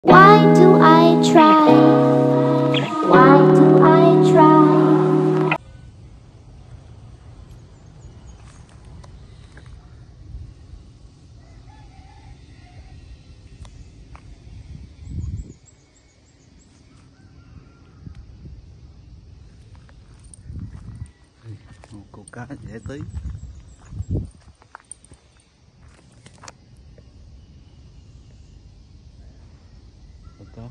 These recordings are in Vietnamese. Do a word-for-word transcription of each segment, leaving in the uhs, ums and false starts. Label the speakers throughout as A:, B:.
A: Why do I try? Why do I try?
B: Một cục cá dễ tí. Đó.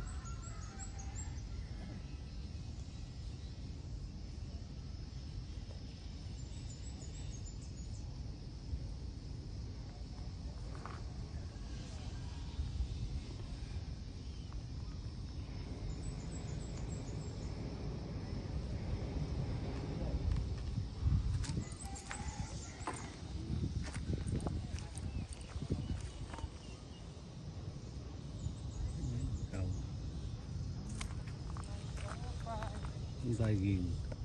B: Dài ghiền.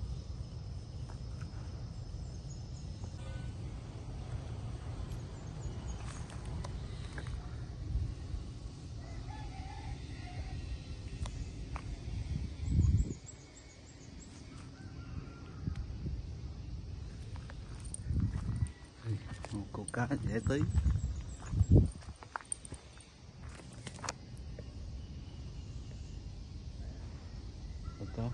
B: Một cục cá dễ tí. Đó.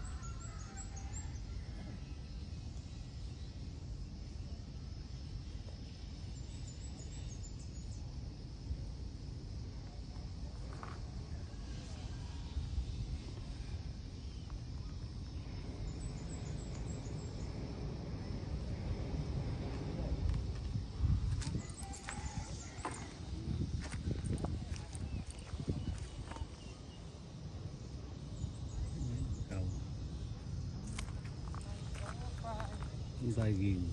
B: Dài ghiền.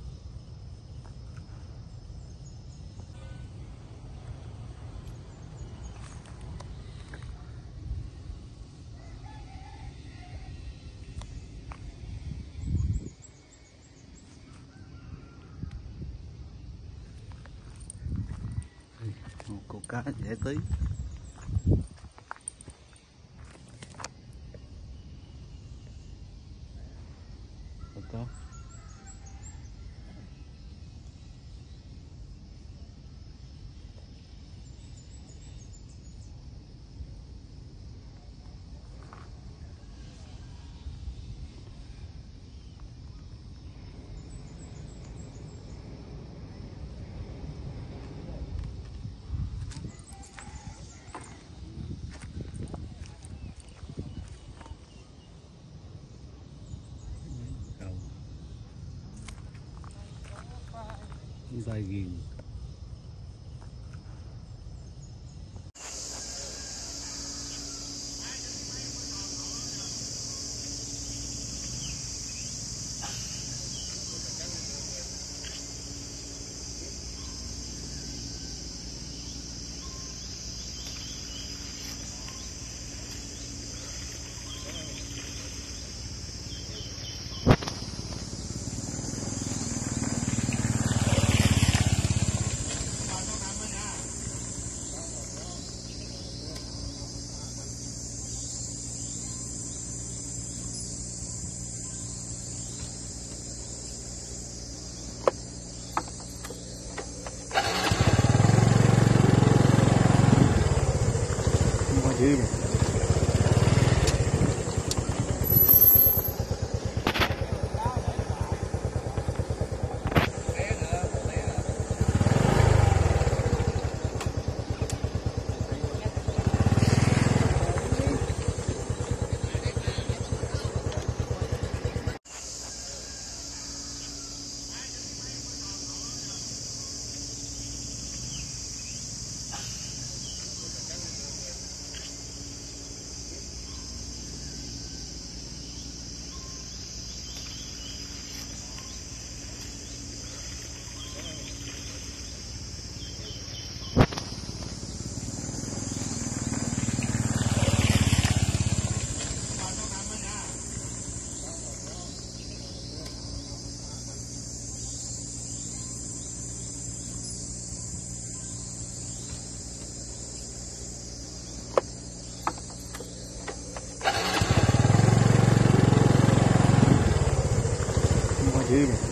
B: Một cục cá dễ tí. Đó. Dài ghiền. Qua dưới này. dữ vậy.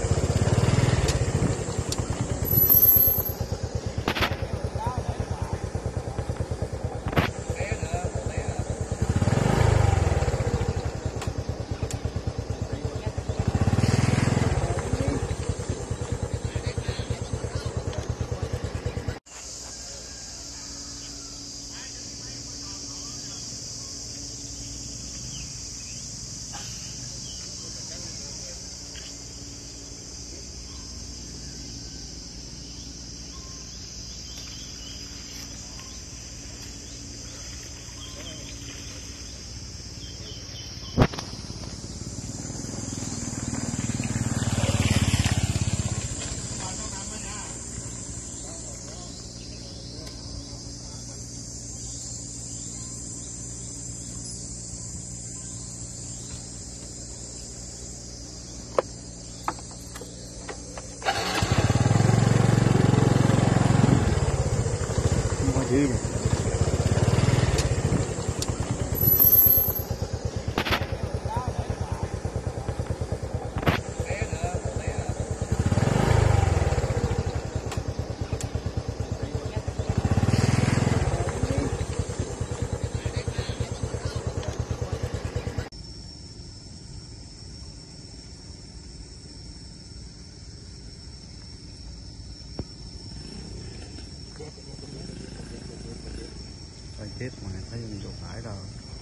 B: Dữ vậy. Phải chết mà thấy mình chỗ phải rồi.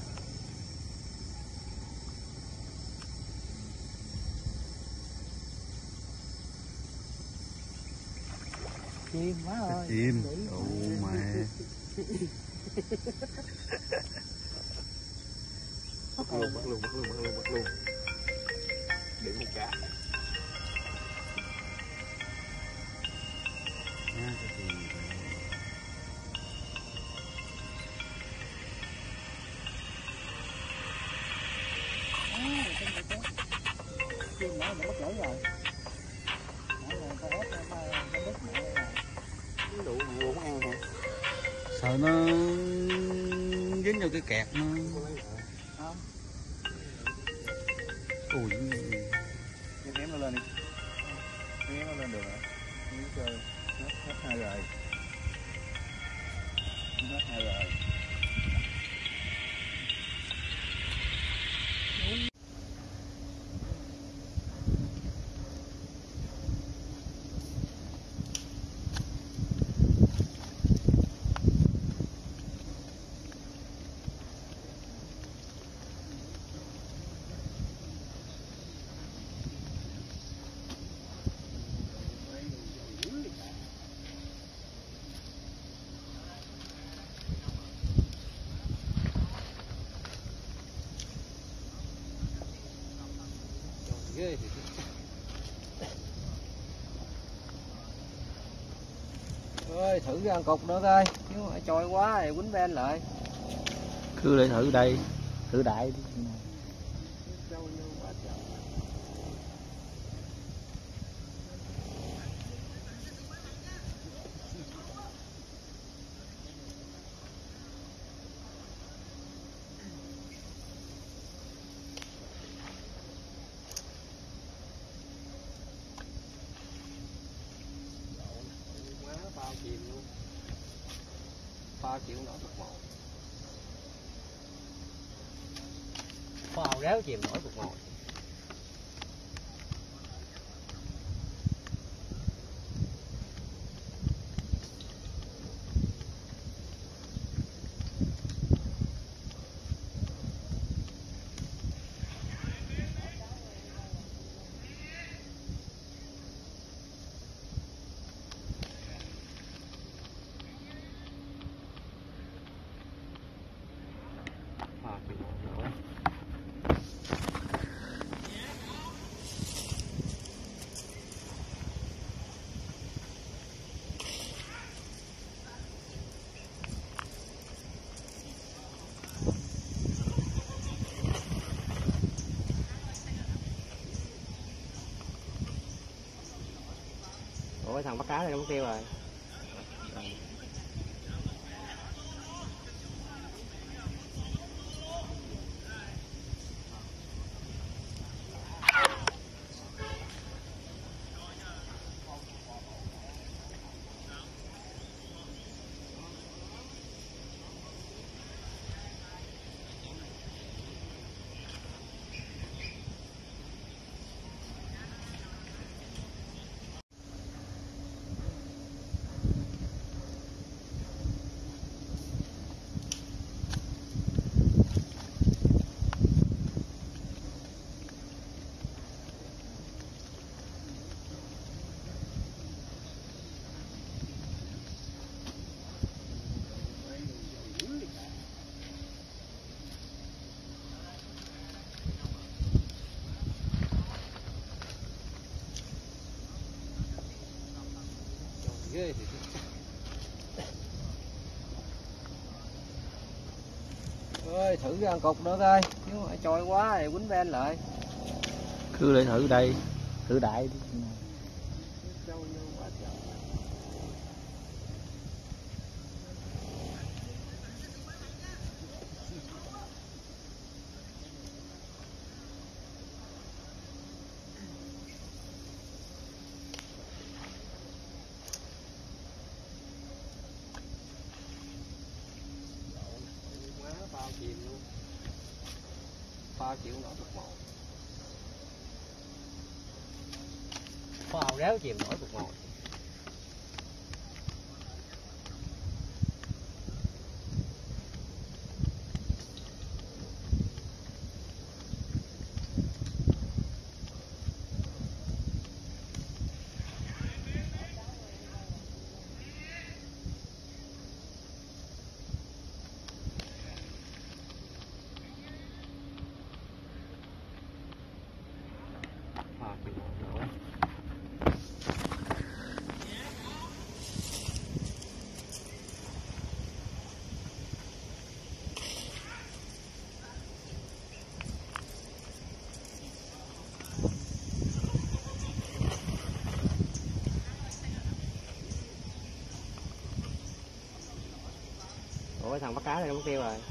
C: Chim quá rồi.
B: Chim. Ồ mẹ.
C: Bắt luôn, bắt luôn, bắt luôn, bắt luôn, bắt luôn. Để một cá.
B: Nha cái gì.
C: Chim nó đã mất lưỡi rồi. Nãy giờ ta ép nó đứt mẹ rồi. Cái đủ mà luôn ăn hả?
B: Sợ nó dính vô cái kẹt nó.
C: Không.
B: Ui.
C: Em ém nó lên đi. Em ém nó lên được rồi. Miếng chơi. Hết, hết hai rồi. Hết hai rồi. Ghê thì ơi thử ra cục nữa coi chứ mà trôi quá thì quýnh ven lại
B: Cứ để thử đây, thử đại đi.
C: bao chìm luôn, bao chịu nổi bực mồi, bao réo chìm nổi bực mồi. Ủa thằng bắt cá này không kêu rồi. Ơi thử cái ăn cục nữa coi, nếu mà trôi quá thì quýnh ven lại.
B: Cứ lại thử đây, thử đại đi.
C: Trâu vô quá trời. Má bao chìm luôn, bao chịu nổi một một.
D: Phao réo chìm nổi một một. Phao chìm nổi. Ủa cái thằng bắt cá này nó mất tiêu rồi.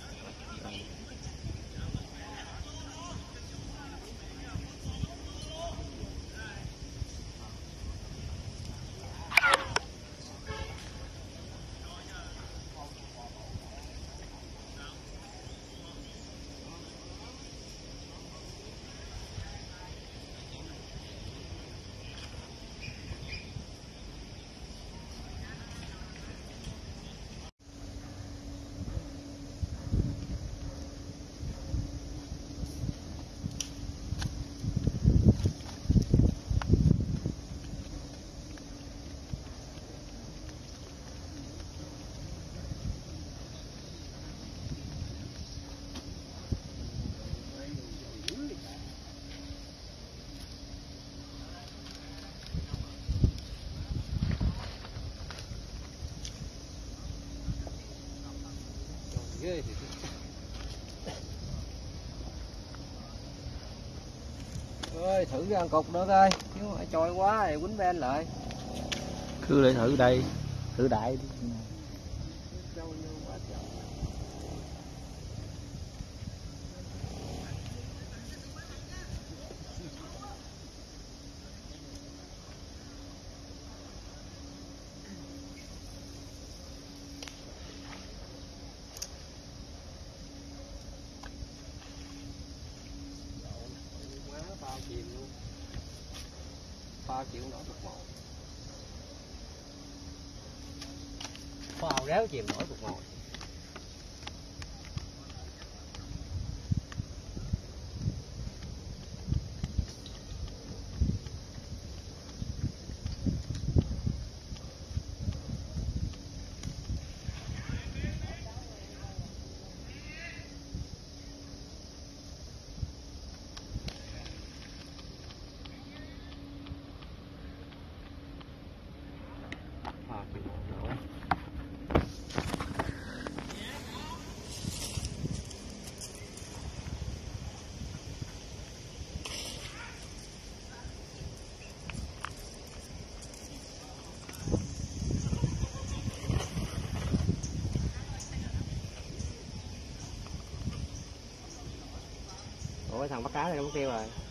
D: Ghê thì
C: Ơi thử cái ăn cục nữa coi, nếu mà trôi quá thì quýnh ven lại.
B: Cứ lại thử đây, thử đại đi.
C: Trâu vô quá trời. Má bao chìm luôn, bao chịu nổi một một.
D: phao réo chìm nổi một một. Phao chìm nổi. Ủa cái thằng bắt cá này nó mất tiêu rồi.